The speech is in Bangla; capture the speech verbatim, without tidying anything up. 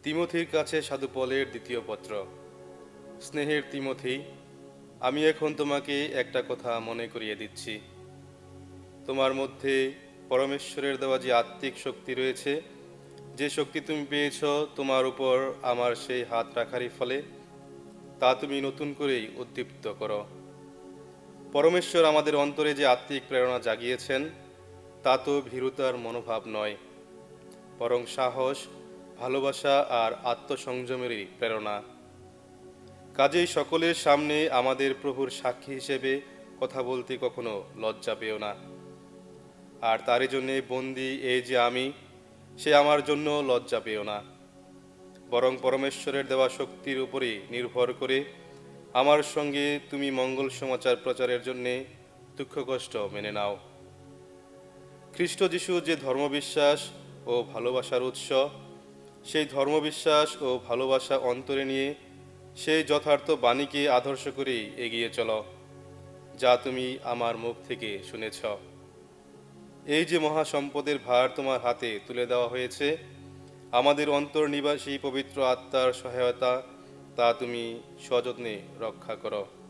তিমোথীর কাছে সাধু পলের দ্বিতীয় পত্র। স্নেহের তিমোথী, আমি এখন তোমাকে একটা কথা মনে করিয়ে দিচ্ছি। তোমার মধ্যে পরমেশ্বরের দেওয়া যে আত্মিক শক্তি রয়েছে, যে শক্তি তুমি পেয়েছ, তোমার উপর আমার সেই হাত রাখারই ফলে তা তুমি নতুন করেই উদ্দীপ্ত করো। পরমেশ্বর আমাদের অন্তরে যে আত্মিক প্রেরণা জাগিয়েছেন, তা তো ভীরুতার মনোভাব নয়, বরং সাহস, ভালোবাসা আর আত্মসংযমেরই প্রেরণা। কাজেই সকলের সামনে আমাদের প্রভুর সাক্ষী হিসেবে কথা বলতে কখনো লজ্জা পেও না। আর তারই জন্যে বন্দি এই যে আমি, সে আমার জন্য লজ্জা পেও না, বরং পরমেশ্বরের দেওয়া শক্তির উপরই নির্ভর করে আমার সঙ্গে তুমি মঙ্গল সমাচার প্রচারের জন্যে দুঃখ কষ্ট মেনে নাও। খ্রিস্ট যিশু যে ধর্মবিশ্বাস ও ভালোবাসার উৎস, সেই ধর্মবিশ্বাস ও ভালোবাসা অন্তরে নিয়ে সেই যথার্থ বাণীকে আদর্শ করেই এগিয়ে চলো, যা তুমি আমার মুখ থেকে শুনেছ। এই যে মহাসম্পদের ভার তোমার হাতে তুলে দেওয়া হয়েছে, আমাদের অন্তর্নিবাসী পবিত্র আত্মার সহায়তা, তা তুমি সযত্নে রক্ষা করো।